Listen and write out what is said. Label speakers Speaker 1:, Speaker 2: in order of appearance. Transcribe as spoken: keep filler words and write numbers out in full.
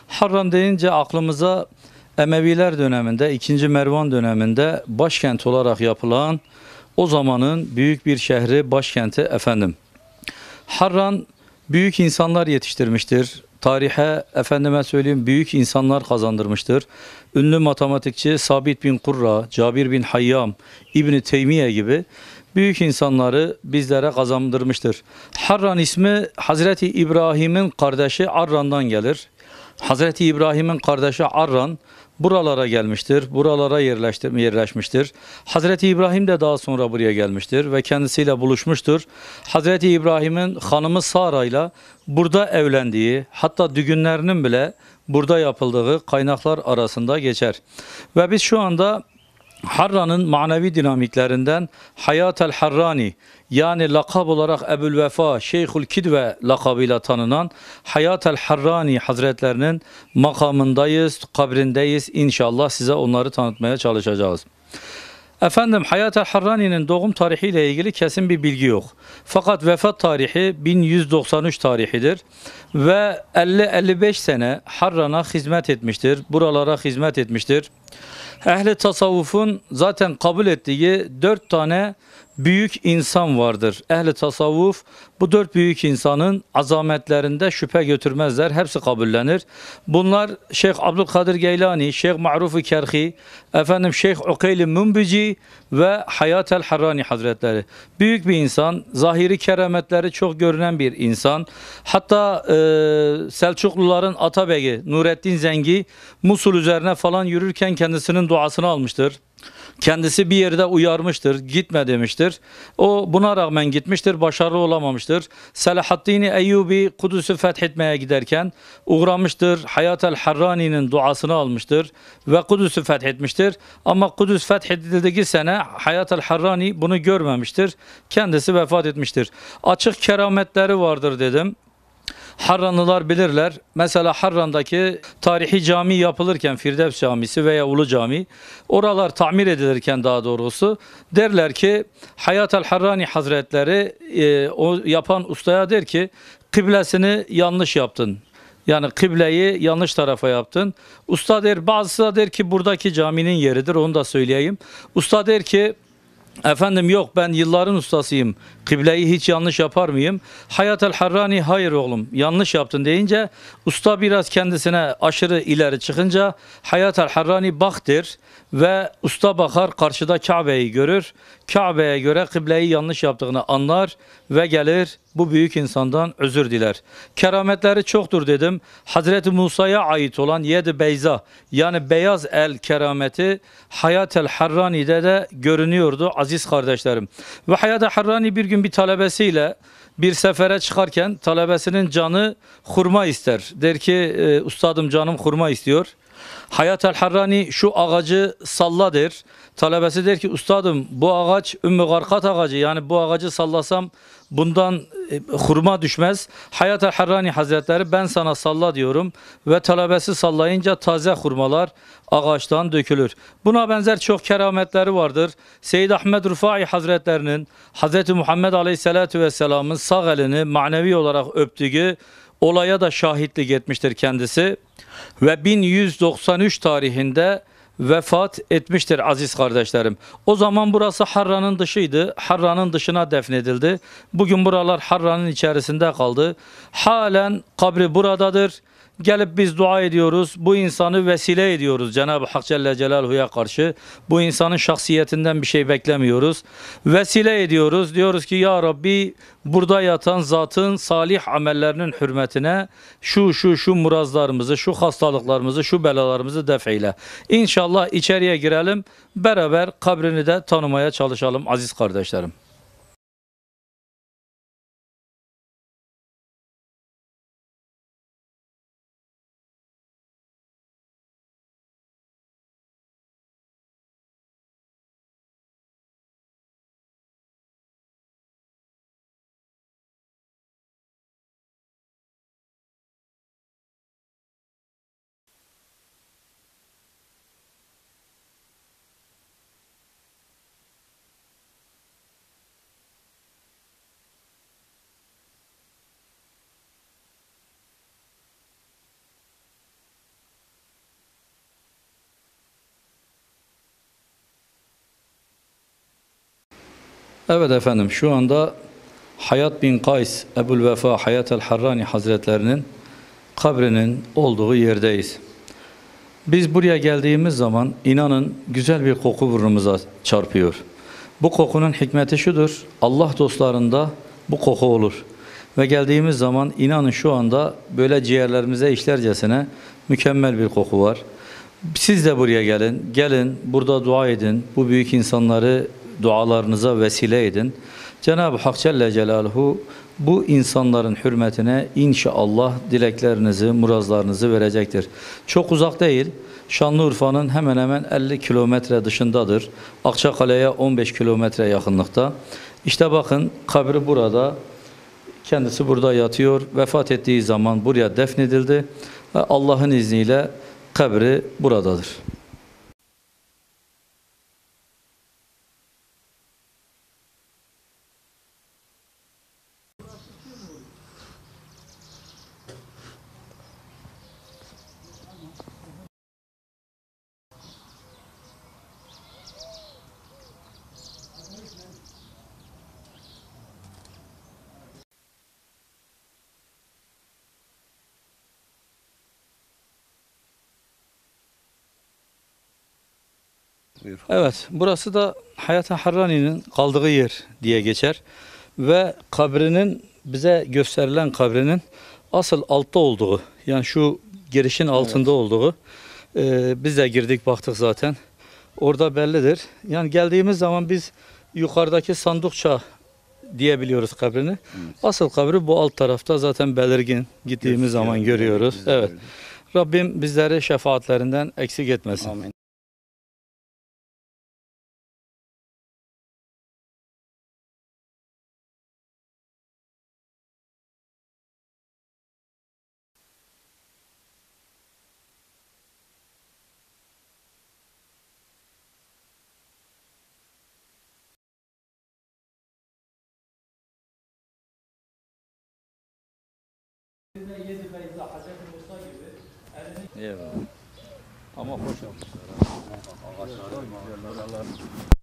Speaker 1: Harran deyince aklımıza Emeviler döneminde, ikinci Mervan döneminde başkent olarak yapılan o zamanın büyük bir şehri, başkenti efendim. Harran büyük insanlar yetiştirmiştir. Tarihe efendime söyleyeyim büyük insanlar kazandırmıştır. Ünlü matematikçi Sabit bin Kurra, Cabir bin Hayyam, İbn Teymiye gibi büyük insanları bizlere kazandırmıştır. Harran ismi Hazreti İbrahim'in kardeşi Arran'dan gelir. Hazreti İbrahim'in kardeşi Arran buralara gelmiştir, buralara yerleştir, yerleşmiştir. Hazreti İbrahim de daha sonra buraya gelmiştir ve kendisiyle buluşmuştur. Hazreti İbrahim'in hanımı Sara ile burada evlendiği, hatta düğünlerinin bile burada yapıldığı kaynaklar arasında geçer. Ve biz şu anda Harran'ın manevi dinamiklerinden Hayat-el Harrani, yani lakab olarak Ebul Vefa, Şeyhül Kidve lakabıyla tanınan Hayat-el Harrani Hazretlerinin makamındayız, kabrindeyiz. İnşallah size onları tanıtmaya çalışacağız. Efendim, Hayat-el Harrani'nin doğum tarihiyle ilgili kesin bir bilgi yok. Fakat vefat tarihi bin yüz doksan üç tarihidir ve elli elli beş sene Harran'a hizmet etmiştir, buralara hizmet etmiştir. Ehli tasavvufun zaten kabul ettiği dört tane büyük insan vardır. Ehli tasavvuf bu dört büyük insanın azametlerinde şüphe götürmezler. Hepsi kabullenir. Bunlar Şeyh Abdülkadir Geylani, Şeyh Ma'ruf-u Kerhi, efendim Şeyh Ukeyl-i Münbici ve Hayat-el Harrani Hazretleri. Büyük bir insan, zahiri kerametleri çok görünen bir insan. Hatta e, Selçukluların Atabeyi Nurettin Zengi Musul üzerine falan yürürken kendisinin duasını almıştır. Kendisi bir yerde uyarmıştır, gitme demiştir. O buna rağmen gitmiştir, başarılı olamamıştır. Selahaddin Eyyubi Kudüs'ü fethetmeye giderken uğramıştır. Hayat-el Harrani'nin duasını almıştır ve Kudüs'ü fethetmiştir. Ama Kudüs fethedildiği sene Hayat-el Harrani bunu görmemiştir. Kendisi vefat etmiştir. Açık kerametleri vardır dedim. Harranlılar bilirler. Mesela Harran'daki tarihi cami yapılırken, Firdevs Camisi veya Ulu Cami, oralar tamir edilirken daha doğrusu derler ki Hayat-el Harrani Hazretleri e, o yapan ustaya der ki kıblesini yanlış yaptın. Yani kıbleyi yanlış tarafa yaptın. Usta der, bazısı da der ki buradaki caminin yeridir, onu da söyleyeyim. Usta der ki efendim yok, ben yılların ustasıyım, kıbleyi hiç yanlış yapar mıyım? Hayat-el Harrani hayır oğlum yanlış yaptın deyince usta biraz kendisine aşırı ileri çıkınca Hayat-el Harrani bak der ve usta bakar, karşıda Kabe'yi görür. Kabe'ye göre kıbleyi yanlış yaptığını anlar ve gelir bu büyük insandan özür diler. Kerametleri çoktur dedim. Hazreti Musa'ya ait olan Yed-i Beyza, yani beyaz el kerameti Hayat-el Harrani'de de görünüyordu aziz kardeşlerim. Ve Hayat-el Harrani bir gün bir talebesiyle bir sefere çıkarken talebesinin canı hurma ister. Der ki e, ustadım canım hurma istiyor. Hayat-el Harrani şu ağacı salla der. Talebesi der ki ustadım bu ağaç Ümmü Garkat ağacı, yani bu ağacı sallasam bundan e, hurma düşmez. Hayat-el Harrani Hazretleri ben sana salla diyorum ve talebesi sallayınca taze hurmalar ağaçtan dökülür. Buna benzer çok kerametleri vardır. Seyyid Ahmed Rufai Hazretlerinin Hazreti Muhammed Aleyhisselatü Vesselam'ın sağ elini manevi olarak öptüğü olaya da şahitlik etmiştir kendisi ve bin yüz doksan üç tarihinde vefat etmiştir aziz kardeşlerim. O zaman burası Harran'ın dışıydı. Harran'ın dışına defnedildi. Bugün buralar Harran'ın içerisinde kaldı. Halen kabri buradadır. Gelip biz dua ediyoruz. Bu insanı vesile ediyoruz Cenab-ı Hak Celle Celaluhu'ya karşı. Bu insanın şahsiyetinden bir şey beklemiyoruz. Vesile ediyoruz. Diyoruz ki ya Rabbi burada yatan zatın salih amellerinin hürmetine şu şu şu murazlarımızı, şu hastalıklarımızı, şu belalarımızı def eyle. İnşallah içeriye girelim. Beraber kabrini de tanımaya çalışalım aziz kardeşlerim. Evet efendim, şu anda Hayat bin Kays Ebul Vefa Hayat el-Harrani Hazretlerinin kabrinin olduğu yerdeyiz. Biz buraya geldiğimiz zaman inanın güzel bir koku burnumuza çarpıyor. Bu kokunun hikmeti şudur: Allah dostlarında bu koku olur. Ve geldiğimiz zaman inanın şu anda böyle ciğerlerimize işlercesine mükemmel bir koku var. Siz de buraya gelin, gelin burada dua edin, bu büyük insanları dualarınıza vesile edin. Cenab-ı Hak Celle Celaluhu bu insanların hürmetine inşallah dileklerinizi, murazlarınızı verecektir. Çok uzak değil, Şanlıurfa'nın hemen hemen elli kilometre dışındadır. Akçakale'ye on beş kilometre yakınlıkta. İşte bakın, kabri burada, kendisi burada yatıyor. Vefat ettiği zaman buraya defnedildi ve Allah'ın izniyle kabri buradadır. Evet, burası da Hayat-ı Harrani'nin kaldığı yer diye geçer. Ve kabrinin, bize gösterilen kabrinin asıl altta olduğu, yani şu girişin altında evet. olduğu, e, biz de girdik baktık zaten. Orada bellidir. Yani geldiğimiz zaman biz yukarıdaki Sandıkça diyebiliyoruz kabrini. Evet. Asıl kabri bu alt tarafta zaten belirgin, gittiğimiz Gözüküyor, zaman görüyoruz. Evet. Öyle. Rabbim bizleri şefaatlerinden eksik etmesin. Amin. Eyvallah. Ama hoş olmuş.